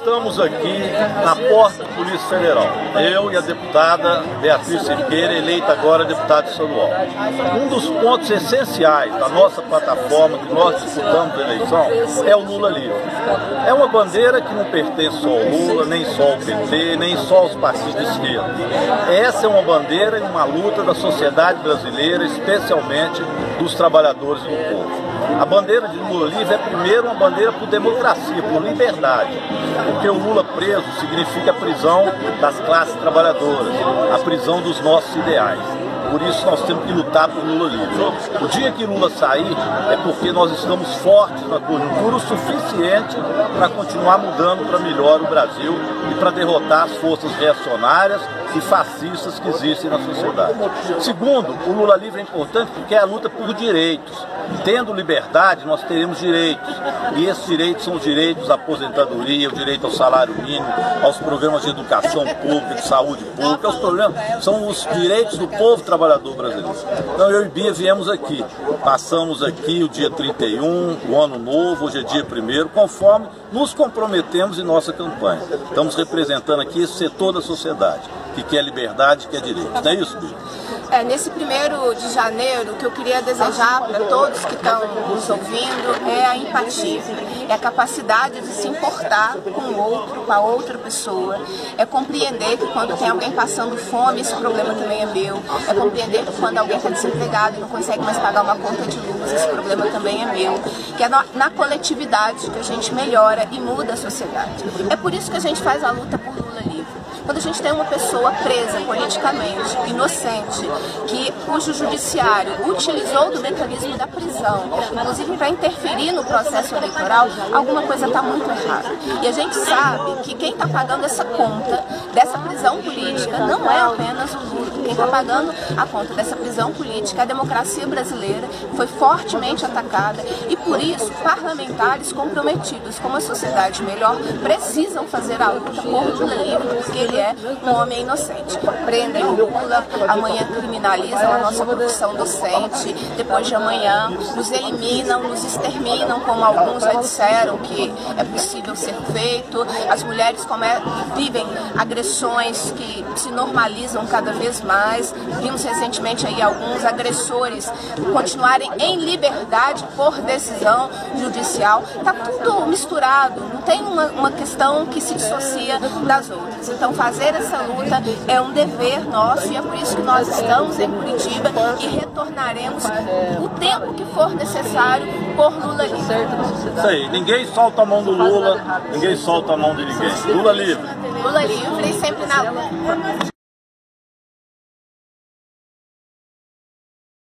estamos aqui na porta da Polícia Federal, eu e a deputada Beatriz Cerqueira, eleita agora deputada estadual. Um dos pontos essenciais da nossa plataforma, que nós disputamos a eleição, é o Lula livre. É uma bandeira que não pertence só ao Lula, nem só ao PT, nem só aos partidos de esquerda. Essa é uma bandeira e uma luta da sociedade brasileira, especialmente dos trabalhadores do povo. A bandeira de Lula livre é primeiro uma bandeira por democracia, por liberdade, porque o Lula preso significa a prisão das classes trabalhadoras, a prisão dos nossos ideais. Por isso nós temos que lutar por Lula livre. O dia que Lula sair é porque nós estamos fortes na conjuntura o suficiente para continuar mudando para melhor o Brasil e para derrotar as forças reacionárias e fascistas que existem na sociedade. Segundo, o Lula livre é importante porque é a luta por direitos. Tendo liberdade, nós teremos direitos. E esses direitos são os direitos à aposentadoria, o direito ao salário mínimo, aos programas de educação pública, de saúde pública, são os direitos do povo trabalhador brasileiro. Então eu e Bia viemos aqui, passamos aqui o dia 31, o ano novo, hoje é dia 1º, conforme nos comprometemos em nossa campanha. Estamos representando aqui esse setor da sociedade, que quer liberdade, que quer direitos. Não é isso, Bia? Nesse 1º de janeiro, o que eu queria desejar para todos que estão nos ouvindo é a empatia, é a capacidade de se importar com o outro, com a outra pessoa, é compreender que quando tem alguém passando fome, esse problema também é meu, é compreender que quando alguém está desempregado e não consegue mais pagar uma conta de luz, esse problema também é meu, que é na coletividade que a gente melhora e muda a sociedade. É por isso que a gente faz a luta por Lula livre. Quando a gente tem uma pessoa presa politicamente, inocente, cujo judiciário utilizou do mecanismo da prisão, inclusive para interferir no processo eleitoral, alguma coisa está muito errada. E a gente sabe que quem está pagando essa conta dessa prisão política não é apenas o Lula. Quem está pagando a conta dessa prisão política é a democracia brasileira, que foi fortemente atacada, e por isso parlamentares comprometidos com uma sociedade melhor precisam fazer a luta por Lula livre, porque ele é um homem inocente. Prendem o Lula, amanhã criminalizam a nossa profissão docente, depois de amanhã nos eliminam, nos exterminam, como alguns já disseram que é possível ser feito. As mulheres vivem agressões que se normalizam cada vez mais. Vimos recentemente aí alguns agressores continuarem em liberdade por decisão judicial. Está tudo misturado, não tem uma questão que se dissocia das outras. Então fazer essa luta é um dever nosso e é por isso que nós estamos em Curitiba e retornaremos o tempo que for necessário por Lula livre. Isso aí, ninguém solta a mão do Lula, ninguém solta a mão de ninguém. Lula livre. Lula livre e sempre na luta.